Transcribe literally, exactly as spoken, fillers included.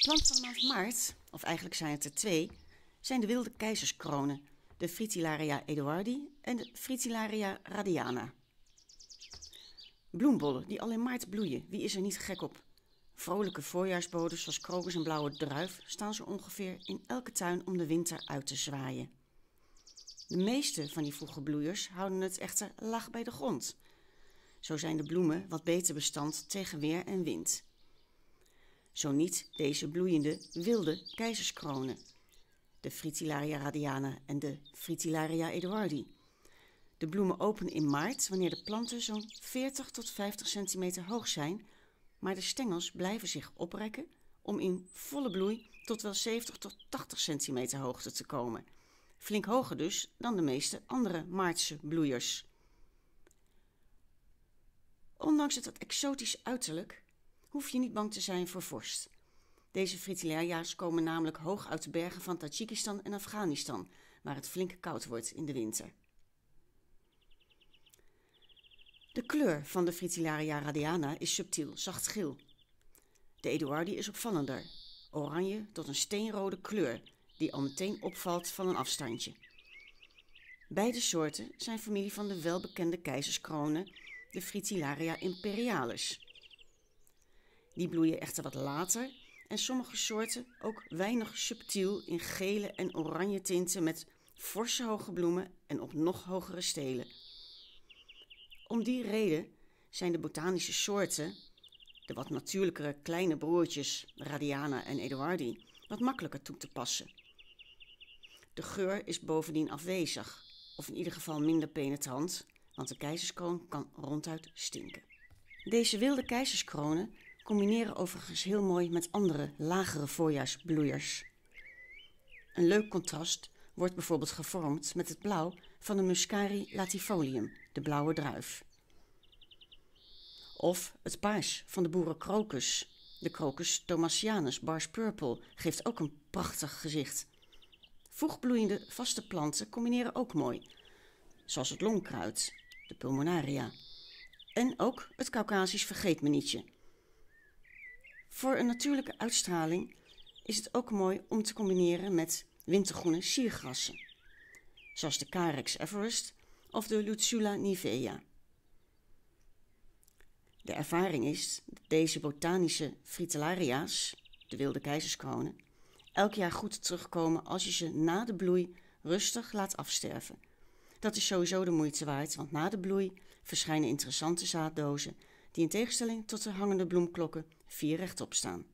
Plant van de maand maart, of eigenlijk zijn het er twee, zijn de wilde keizerskronen, de Fritillaria eduardi en de Fritillaria radiana. Bloembollen die al in maart bloeien, wie is er niet gek op? Vrolijke voorjaarsboden zoals krokus en blauwe druif staan zo ongeveer in elke tuin om de winter uit te zwaaien. De meeste van die vroege bloeiers houden het echter laag bij de grond. Zo zijn de bloemen wat beter bestand tegen weer en wind. Zo niet deze bloeiende wilde keizerskronen, de Fritillaria radiana en de Fritillaria eduardi. De bloemen openen in maart wanneer de planten zo'n veertig tot vijftig centimeter hoog zijn, maar de stengels blijven zich oprekken om in volle bloei tot wel zeventig tot tachtig centimeter hoogte te komen. Flink hoger dus dan de meeste andere maartse bloeiers. Ondanks het exotisch uiterlijk hoef je niet bang te zijn voor vorst. Deze Fritillaria's komen namelijk hoog uit de bergen van Tajikistan en Afghanistan, waar het flink koud wordt in de winter. De kleur van de Fritillaria radiana is subtiel zachtgeel. De eduardi is opvallender, oranje tot een steenrode kleur, die al meteen opvalt van een afstandje. Beide soorten zijn familie van de welbekende keizerskronen, de Fritillaria imperialis. Die bloeien echter wat later en sommige soorten ook weinig subtiel in gele en oranje tinten met forse hoge bloemen en op nog hogere stelen. Om die reden zijn de botanische soorten, de wat natuurlijkere kleine broertjes radiana en eduardi, wat makkelijker toe te passen. De geur is bovendien afwezig, of in ieder geval minder penetrant, want de keizerskroon kan ronduit stinken. Deze wilde keizerskronen combineren overigens heel mooi met andere, lagere voorjaarsbloeiers. Een leuk contrast wordt bijvoorbeeld gevormd met het blauw van de Muscari latifolium, de blauwe druif. Of het paars van de boerenkrokus, de Crocus thomasianus bars purple, geeft ook een prachtig gezicht. Vroegbloeiende vaste planten combineren ook mooi, zoals het longkruid, de pulmonaria, en ook het Caucasisch vergeetmenietje. Voor een natuurlijke uitstraling is het ook mooi om te combineren met wintergroene siergrassen, zoals de Carex everest of de Lutsula nivea. De ervaring is dat deze botanische Fritillaria's, de wilde keizerskronen, elk jaar goed terugkomen als je ze na de bloei rustig laat afsterven. Dat is sowieso de moeite waard, want na de bloei verschijnen interessante zaaddozen die in tegenstelling tot de hangende bloemklokken vier rechtop staan.